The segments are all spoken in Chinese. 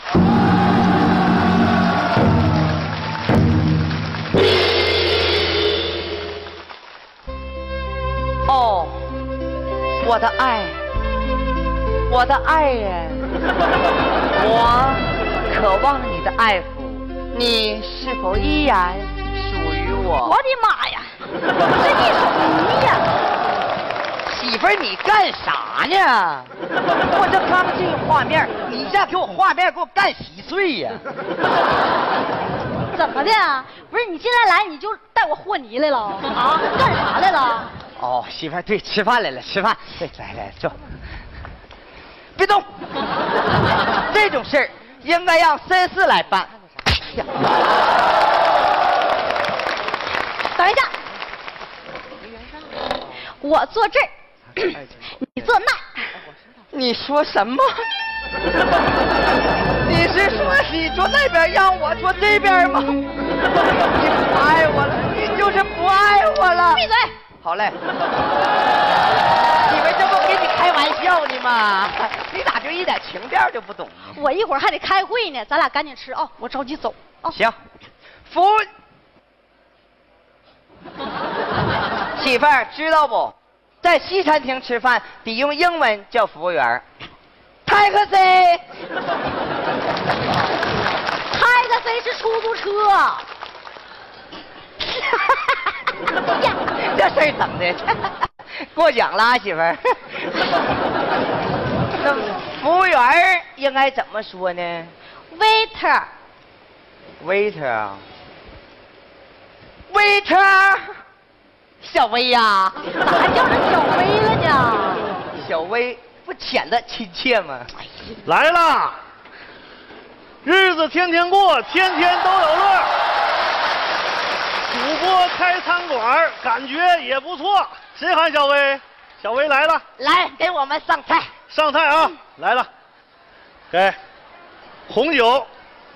哦，我的爱，我的爱人，我渴望你的爱抚，你是否依然属于我？ 我的妈呀，这一手泥呀！ 媳妇儿，你干啥呢？我这刚进画面，你一下给我画面给我干稀碎呀！ 怎么的？不是你进来你就带我和泥来了啊？干啥来了？ 哦，媳妇儿，对，吃饭来了，吃饭。对，来坐，别动。这种事儿应该让绅士来办。 等一下，我坐这儿，你坐那儿。 你说什么？你是说你坐那边让我坐这边吗？你不爱我了，你就是不爱我了。 闭嘴！ 好嘞。以为这不跟你开玩笑呢吗？你咋就一点情调就不懂呢？ 我一会儿还得开会呢，咱俩赶紧吃啊！我着急走啊！ 行，服务。媳妇儿知道不？在西餐厅吃饭得用英文叫服务员。Taxi。 Taxi 是出租车。 这事儿整的过奖了，媳妇儿。那服务员应该怎么说呢 ？Waiter。 Waiter 啊。Waiter。小薇呀， 咋叫成小薇了呢？ 小薇不显得亲切吗？ 来啦，日子天天过，天天都有乐。主播开餐馆，感觉也不错。谁喊小薇？小薇来了， 来给我们上菜。 上菜啊，来了，给红酒、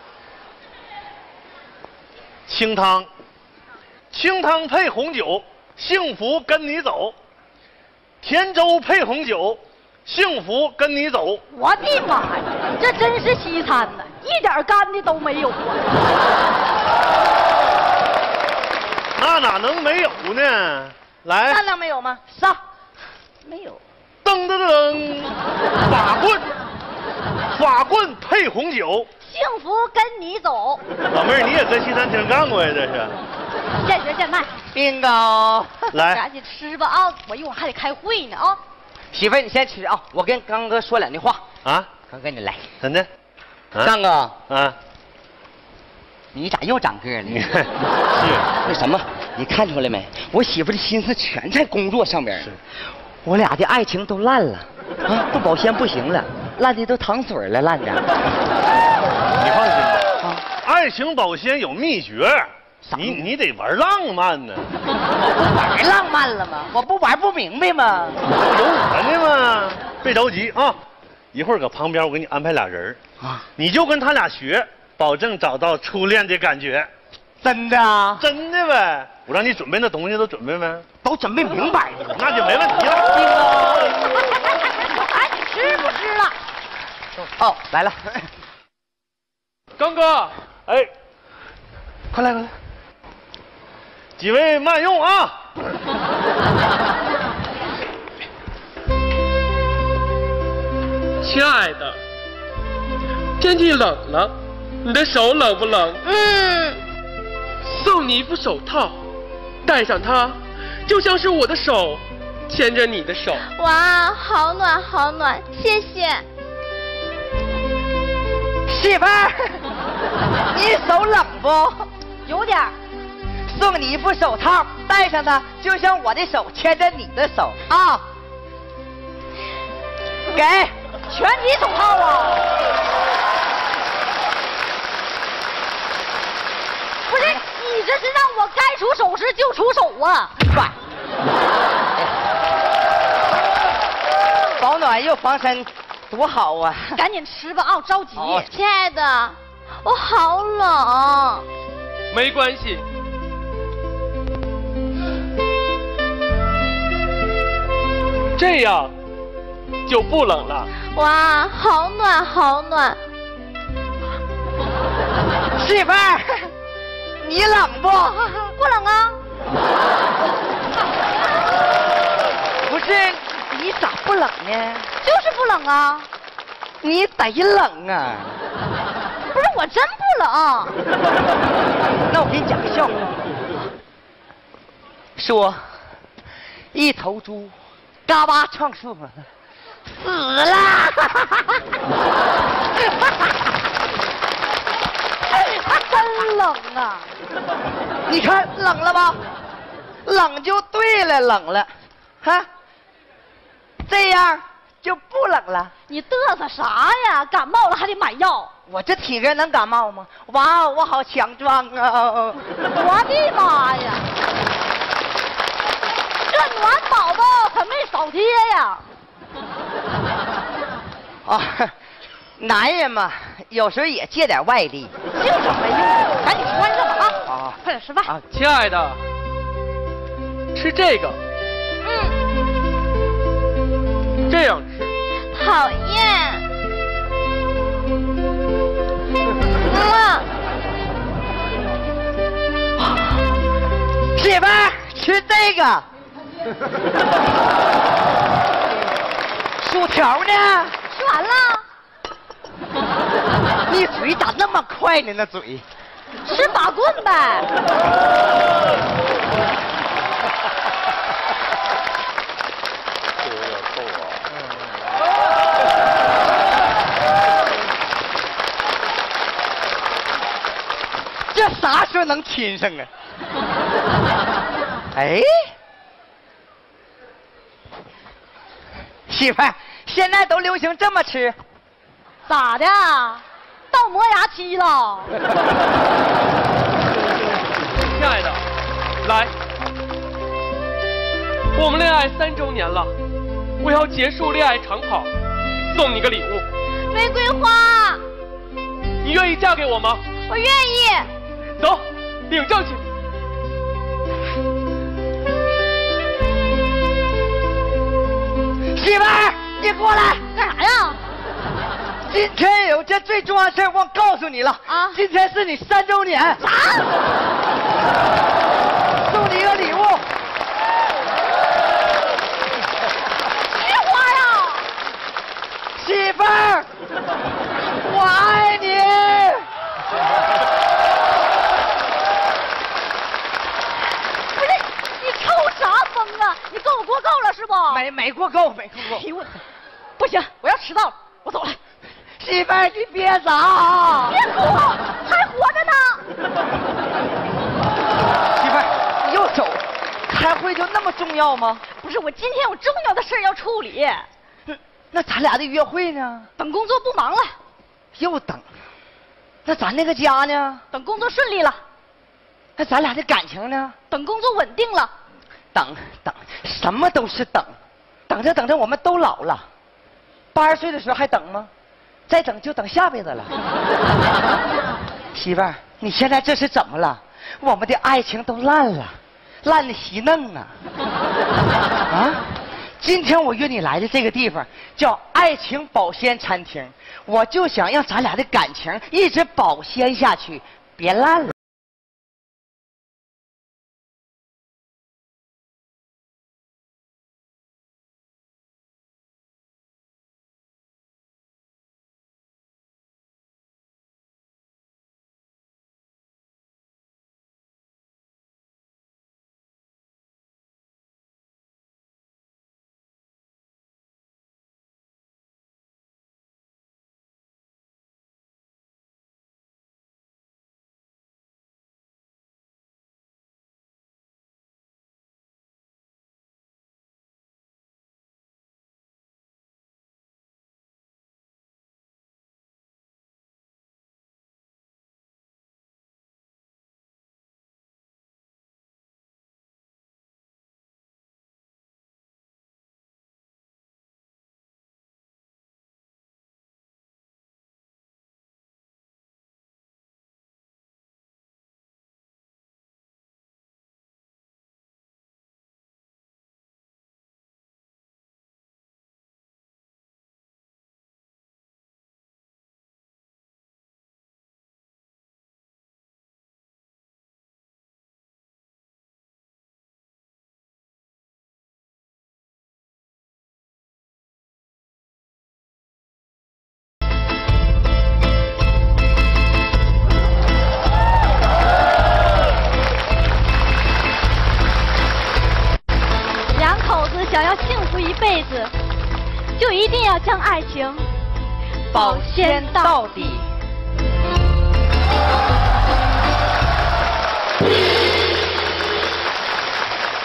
清汤，清汤配红酒。幸福跟你走，甜粥配红酒，幸福跟你走。 我的妈呀，这真是西餐呐，一点干的都没有啊！ 那哪能没有呢？来， 那能没有吗？上， 没有。 噔噔噔，法棍配红酒， 幸福跟你走。 老妹儿，你也跟西餐厅干过呀？这是。 现学现卖。 bingo。 来， 赶紧吃吧啊！我一会儿还得开会呢啊！ 媳妇儿，你先吃啊，我跟刚哥说两句话啊。 刚哥，你来。 怎的？ 刚哥啊， 你咋又长个了？ 是为什么？你看出来没？我媳妇的心思全在工作上边。是。我俩的爱情都烂了啊！不保鲜不行了，烂的都淌水了，烂的。 你放心吧，爱情保鲜有秘诀。你得玩浪漫呢。 我不玩浪漫了吗？我不玩不明白吗？ 有我呢嘛，别着急啊，一会儿搁旁边我给你安排俩人啊，你就跟他俩学，保证找到初恋的感觉。 真的啊？ 真的呗，我让你准备那东西都准备没？ 都准备明白了， 那就没问题了。 哎，你吃不吃了？ 哦，来了。 刚哥，哎，快来快来。几位慢用啊！ 亲爱的，天气冷了，你的手冷不冷？送你一副手套，戴上它，就像是我的手牵着你的手。 哇，好暖好暖，谢谢。 媳妇儿，你手冷不？ 有点儿。 送你一副手套，戴上它，就像我的手牵着你的手啊！给全体手套啊！不是，你这是让我该出手时就出手啊！ 快，保暖又防身，多好啊！ 赶紧吃吧啊，着急。亲爱的，我好冷。 没关系。这样就不冷了。 哇，好暖好暖。 媳妇儿，你冷不？ 不冷啊。 不是，你咋不冷呢？ 就是不冷啊。 你得冷啊！ 不是，我真不冷。 那我给你讲个笑话。说，一头猪，嘎巴撞树了，死了。 真冷啊！ 你看冷了吧？冷就对了，冷了，哈，这样就不冷了。 你嘚瑟啥呀？感冒了还得买药。 我这体格能感冒吗？哇，我好强壮啊！ 我的妈呀！这暖宝宝可没少贴呀！ 啊，男人嘛，有时候也借点外力。 净整没用，赶紧穿上吧啊！ 啊， 快点吃饭。 啊， 亲爱的，吃这个，这样吃。 讨厌。 媳妇儿吃这个。薯条呢？ 吃完了。 你嘴咋那么快呢？那嘴。 吃法棍呗。 这有点臭啊。 这啥时候能亲上啊？哎，媳妇儿，现在都流行这么吃， 咋的？到磨牙期了？ 亲爱的，来，我们恋爱3周年了，我要结束恋爱长跑，送你个礼物。 玫瑰花。 你愿意嫁给我吗？ 我愿意。 走，领证去。 媳妇儿，你过来。 干啥呀？ 今天有件最重要的事儿忘告诉你了啊！ 今天是你3周年。 啥？ 送你一个礼物。 菊花呀！ 媳妇儿，我爱你。 不是，你抽啥风啊？你跟我过够了是不？ 没过够，没过够。 哎呦我，不行，我要迟到了，我走了。 媳妇儿，你别走。 别哭，还活着呢。 媳妇儿，你又走，开会就那么重要吗？ 不是，我今天有重要的事要处理。 那咱俩的约会呢？ 等工作不忙了。 又等。那咱那个家呢？ 等工作顺利了。 那咱俩的感情呢？ 等工作稳定了。 等，什么都是等，等着等着我们都老了，80岁的时候还等吗？再等就等下辈子了。媳妇儿，你现在这是怎么了？我们的爱情都烂了，烂的稀嫩啊！啊！今天我约你来的这个地方叫爱情保鲜餐厅，我就想让咱俩的感情一直保鲜下去，别烂了。 要将爱情保鲜到底。